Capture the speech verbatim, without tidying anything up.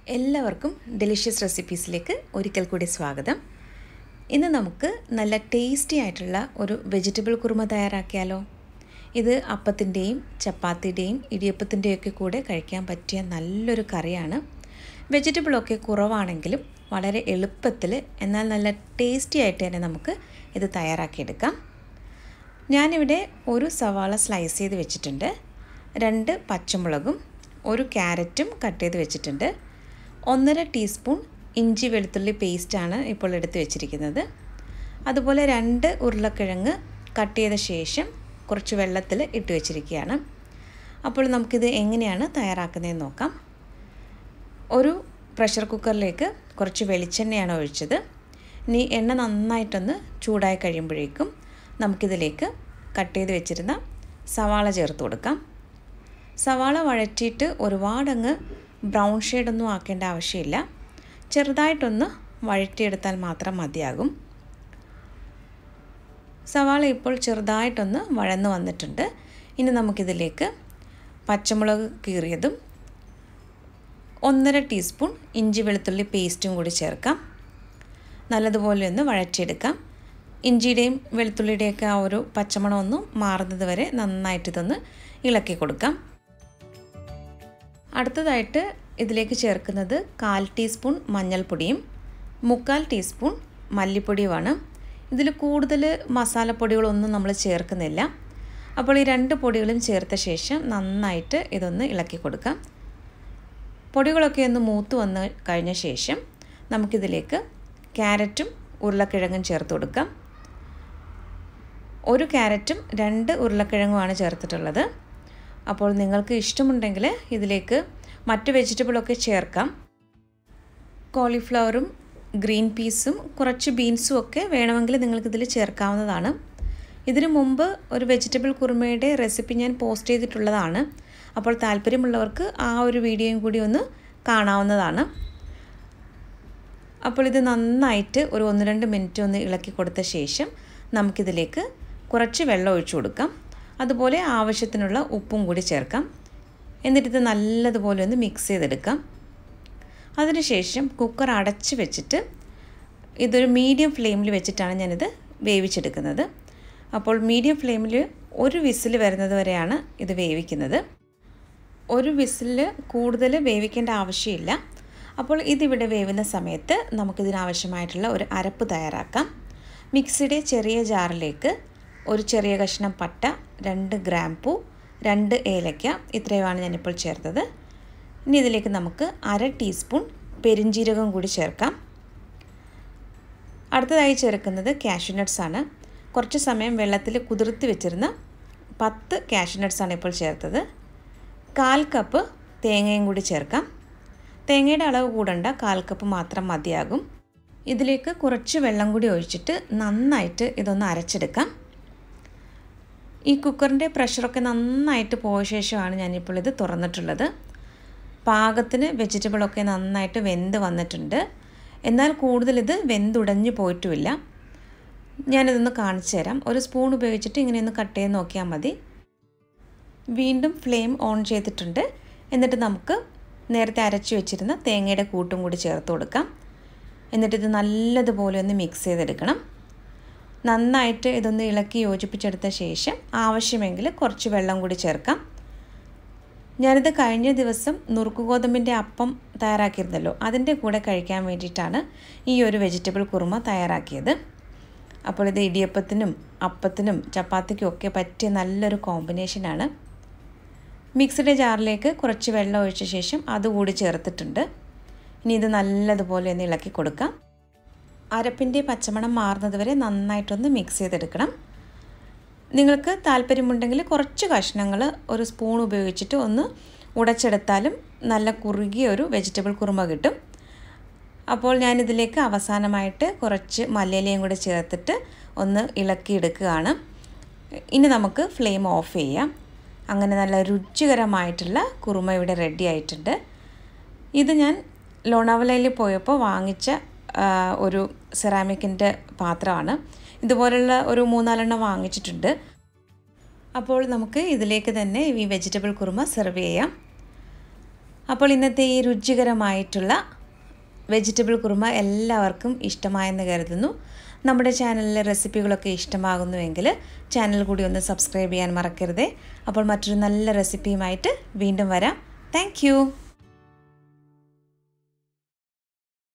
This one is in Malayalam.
എല്ലാവർക്കും ഡെലിഷ്യസ് റെസിപ്പീസിലേക്ക് ഒരിക്കൽ കൂടി സ്വാഗതം. ഇന്ന് നമുക്ക് നല്ല ടേസ്റ്റി ആയിട്ടുള്ള ഒരു വെജിറ്റബിൾ കുറുമ തയ്യാറാക്കിയാലോ. ഇത് അപ്പത്തിൻ്റെയും ചപ്പാത്തിയുടെയും ഇടിയപ്പത്തിൻ്റെയൊക്കെ കൂടെ കഴിക്കാൻ പറ്റിയ നല്ലൊരു കറിയാണ്. വെജിറ്റബിളൊക്കെ കുറവാണെങ്കിലും വളരെ എളുപ്പത്തിൽ എന്നാൽ നല്ല ടേസ്റ്റി ആയിട്ട് തന്നെ നമുക്ക് ഇത് തയ്യാറാക്കിയെടുക്കാം. ഞാനിവിടെ ഒരു സവാള സ്ലൈസ് ചെയ്ത് വെച്ചിട്ടുണ്ട്, രണ്ട് പച്ചമുളകും ഒരു ക്യാരറ്റും കട്ട് ചെയ്ത് വെച്ചിട്ടുണ്ട്, ഒന്നര ടീസ്പൂൺ ഇഞ്ചി വെളുത്തുള്ളി പേസ്റ്റാണ് ഇപ്പോൾ എടുത്ത് വെച്ചിരിക്കുന്നത്. അതുപോലെ രണ്ട് ഉരുളക്കിഴങ്ങ് കട്ട് ചെയ്ത ശേഷം കുറച്ച് വെള്ളത്തിൽ ഇട്ട് വെച്ചിരിക്കുകയാണ്. അപ്പോൾ നമുക്കിത് എങ്ങനെയാണ് തയ്യാറാക്കുന്നതെന്ന് നോക്കാം. ഒരു പ്രഷർ കുക്കറിലേക്ക് കുറച്ച് വെളിച്ചെണ്ണയാണ് ഒഴിച്ചത്. ഇനി എണ്ണ നന്നായിട്ടൊന്ന് ചൂടായി കഴിയുമ്പോഴേക്കും നമുക്കിതിലേക്ക് കട്ട് ചെയ്ത് വെച്ചിരുന്ന സവാള ചേർത്ത് കൊടുക്കാം. സവാള വഴറ്റിയിട്ട് ഒരുപാടങ്ങ് ബ്രൗൺ ഷെയ്ഡൊന്നും ആക്കേണ്ട ആവശ്യമില്ല, ചെറുതായിട്ടൊന്ന് വഴറ്റിയെടുത്താൽ മാത്രം മതിയാകും. സവാള ഇപ്പോൾ ചെറുതായിട്ടൊന്ന് വഴന്ന് വന്നിട്ടുണ്ട്. ഇനി നമുക്കിതിലേക്ക് പച്ചമുളക് കീറിയതും ഒന്നര ടീസ്പൂൺ ഇഞ്ചി വെളുത്തുള്ളി പേസ്റ്റും കൂടി ചേർക്കാം. നല്ലതുപോലെ ഒന്ന് വഴറ്റിയെടുക്കാം. ഇഞ്ചിയുടെയും വെളുത്തുള്ളിയുടെയൊക്കെ ആ ഒരു പച്ചമണം ഒന്ന് മാറുന്നത് വരെ നന്നായിട്ടിതൊന്ന് ഇളക്കി കൊടുക്കാം. അടുത്തതായിട്ട് ഇതിലേക്ക് ചേർക്കുന്നത് കാൽ ടീസ്പൂൺ മഞ്ഞൾപ്പൊടിയും മുക്കാൽ ടീസ്പൂൺ മല്ലിപ്പൊടിയുമാണ്. ഇതിൽ കൂടുതൽ മസാലപ്പൊടികളൊന്നും നമ്മൾ ചേർക്കുന്നില്ല. അപ്പോൾ ഈ രണ്ട് പൊടികളും ചേർത്ത ശേഷം നന്നായിട്ട് ഇതൊന്ന് ഇളക്കി കൊടുക്കാം. പൊടികളൊക്കെ ഒന്ന് മൂത്ത് വന്ന് കഴിഞ്ഞ ശേഷം നമുക്കിതിലേക്ക് ക്യാരറ്റും ഉരുളക്കിഴങ്ങും ചേർത്ത് കൊടുക്കാം. ഒരു ക്യാരറ്റും രണ്ട് ഉരുളക്കിഴങ്ങുമാണ് ചേർത്തിട്ടുള്ളത്. അപ്പോൾ നിങ്ങൾക്ക് ഇഷ്ടമുണ്ടെങ്കിൽ ഇതിലേക്ക് മറ്റ് വെജിറ്റബിളൊക്കെ ചേർക്കാം. കോളിഫ്ലവറും ഗ്രീൻ പീസും കുറച്ച് ബീൻസും ഒക്കെ വേണമെങ്കിൽ നിങ്ങൾക്കിതിൽ ചേർക്കാവുന്നതാണ്. ഇതിനു മുമ്പ് ഒരു വെജിറ്റബിൾ കുറുമയുടെ റെസിപ്പി ഞാൻ പോസ്റ്റ് ചെയ്തിട്ടുള്ളതാണ്. അപ്പോൾ താല്പര്യമുള്ളവർക്ക് ആ ഒരു വീഡിയോയും കൂടി ഒന്ന് കാണാവുന്നതാണ്. അപ്പോൾ ഇത് നന്നായിട്ട് ഒരു ഒന്ന് രണ്ട് മിനിറ്റ് ഒന്ന് ഇളക്കി കൊടുത്ത ശേഷം നമുക്കിതിലേക്ക് കുറച്ച് വെള്ളം ഒഴിച്ചു കൊടുക്കാം. അതുപോലെ ആവശ്യത്തിനുള്ള ഉപ്പും കൂടി ചേർക്കാം. എന്നിട്ടിത് നല്ലതുപോലെ ഒന്ന് മിക്സ് ചെയ്തെടുക്കാം. അതിനുശേഷം കുക്കർ അടച്ച് വെച്ചിട്ട് ഇതൊരു മീഡിയം ഫ്ലെയിമിൽ വെച്ചിട്ടാണ് ഞാനിത് വേവിച്ചെടുക്കുന്നത്. അപ്പോൾ മീഡിയം ഫ്ലെയിമിൽ ഒരു വിസിൽ വരുന്നത് വരെയാണ് ഇത് വേവിക്കുന്നത്. ഒരു വിസിൽ കൂടുതൽ വേവിക്കേണ്ട ആവശ്യമില്ല. അപ്പോൾ ഇതിവിടെ വേവുന്ന സമയത്ത് നമുക്കിതിനാവശ്യമായിട്ടുള്ള ഒരു അരപ്പ് തയ്യാറാക്കാം. മിക്സിയുടെ ചെറിയ ജാറിലേക്ക് ഒരു ചെറിയ കഷ്ണം പട്ട, രണ്ട് ഗ്രാമ്പൂ, രണ്ട് ഏലക്ക, ഇത്രയുമാണ് ഞാനിപ്പോൾ ചേർത്തത്. ഇനി ഇതിലേക്ക് നമുക്ക് അര ടീസ്പൂൺ പെരിഞ്ജീരകം കൂടി ചേർക്കാം. അടുത്തതായി ചേർക്കുന്നത് കാഷ്യൂ നട്ട്സാണ്. കുറച്ച് സമയം വെള്ളത്തിൽ കുതിർത്തി വെച്ചിരുന്ന പത്ത് കാഷ്യൂ നട്ട്സാണ് ഇപ്പോൾ ചേർത്തത്. കാൽ കപ്പ് തേങ്ങയും കൂടി ചേർക്കാം. തേങ്ങയുടെ അളവ് കൂടണ്ട, കാൽ കപ്പ് മാത്രം മതിയാകും. ഇതിലേക്ക് കുറച്ച് വെള്ളം കൂടി ഒഴിച്ചിട്ട് നന്നായിട്ട് ഇതൊന്ന് അരച്ചെടുക്കാം. ഈ കുക്കറിൻ്റെ പ്രഷറൊക്കെ നന്നായിട്ട് പോയ ശേഷമാണ് ഞാനിപ്പോൾ ഇത് തുറന്നിട്ടുള്ളത്. പാകത്തിന് വെജിറ്റബിളൊക്കെ നന്നായിട്ട് വെന്ത് വന്നിട്ടുണ്ട്. എന്നാൽ കൂടുതൽ ഇത് വെന്തുടഞ്ഞു പോയിട്ടുമില്ല. ഞാനിതൊന്ന് കാണിച്ചു തരാം. ഒരു സ്പൂൺ ഉപയോഗിച്ചിട്ട് ഇങ്ങനെയൊന്ന് കട്ട് ചെയ്ത് നോക്കിയാൽ മതി. വീണ്ടും ഫ്ലെയിം ഓൺ ചെയ്തിട്ടുണ്ട്. എന്നിട്ട് നമുക്ക് നേരത്തെ അരച്ചു വെച്ചിരുന്ന തേങ്ങയുടെ കൂട്ടും കൂടി ചേർത്ത് കൊടുക്കാം. എന്നിട്ടിത് നല്ലതുപോലെ ഒന്ന് മിക്സ് ചെയ്തെടുക്കണം. നന്നായിട്ട് ഇതൊന്ന് ഇളക്കി യോജിപ്പിച്ചെടുത്ത ശേഷം ആവശ്യമെങ്കിൽ കുറച്ച് വെള്ളം കൂടി ചേർക്കാം. ഞാനിത് കഴിഞ്ഞ ദിവസം നുറുക്ക് ഗോതമ്പിൻ്റെ അപ്പം തയ്യാറാക്കിയിരുന്നല്ലോ, അതിൻ്റെ കൂടെ കഴിക്കാൻ വേണ്ടിയിട്ടാണ് ഈ ഒരു വെജിറ്റബിൾ കുറുമ തയ്യാറാക്കിയത്. അപ്പോൾ ഇത് ഇടിയപ്പത്തിനും അപ്പത്തിനും ചപ്പാത്തിക്കും ഒക്കെ പറ്റിയ നല്ലൊരു കോമ്പിനേഷനാണ്. മിക്സിയുടെ ജാറിലേക്ക് കുറച്ച് വെള്ളം ഒഴിച്ച ശേഷം അതുകൂടി ചേർത്തിട്ടുണ്ട്. ഇനി ഇത് നല്ലതുപോലെ ഒന്ന് ഇളക്കി കൊടുക്കാം. അരപ്പിൻ്റെ പച്ചമണം മാറുന്നത് വരെ നന്നായിട്ടൊന്ന് മിക്സ് ചെയ്തെടുക്കണം. നിങ്ങൾക്ക് താല്പര്യമുണ്ടെങ്കിൽ കുറച്ച് കഷ്ണങ്ങൾ ഒരു സ്പൂൺ ഉപയോഗിച്ചിട്ട് ഒന്ന് ഉടച്ചെടുത്താലും നല്ല കുറുകിയ ഒരു വെജിറ്റബിൾ കുറുമ കിട്ടും. അപ്പോൾ ഞാനിതിലേക്ക് അവസാനമായിട്ട് കുറച്ച് മല്ലിയിലയും കൂടി ചേർത്തിട്ട് ഒന്ന് ഇളക്കിയെടുക്കുകയാണ്. ഇനി നമുക്ക് ഫ്ലെയിം ഓഫ് ചെയ്യാം. അങ്ങനെ നല്ല രുചികരമായിട്ടുള്ള കുറുമ ഇവിടെ റെഡി ആയിട്ടുണ്ട്. ഇത് ഞാൻ ലോണാവലയിൽ പോയപ്പോൾ വാങ്ങിച്ച ഒരു സെറാമിക്കിൻ്റെ പാത്രമാണ്. ഇതുപോലുള്ള ഒരു മൂന്നാലെണ്ണം വാങ്ങിച്ചിട്ടുണ്ട്. അപ്പോൾ നമുക്ക് ഇതിലേക്ക് തന്നെ ഈ വെജിറ്റബിൾ കുറുമ സെർവ് ചെയ്യാം. അപ്പോൾ ഇന്നത്തെ ഈ രുചികരമായിട്ടുള്ള വെജിറ്റബിൾ കുറുമ എല്ലാവർക്കും ഇഷ്ടമായെന്ന് കരുതുന്നു. നമ്മുടെ ചാനലിലെ റെസിപ്പികളൊക്കെ ഇഷ്ടമാകുന്നുവെങ്കിൽ ചാനൽ കൂടി ഒന്ന് സബ്സ്ക്രൈബ് ചെയ്യാൻ മറക്കരുതേ. അപ്പോൾ മറ്റൊരു നല്ല റെസിപ്പിയുമായിട്ട് വീണ്ടും വരാം. താങ്ക്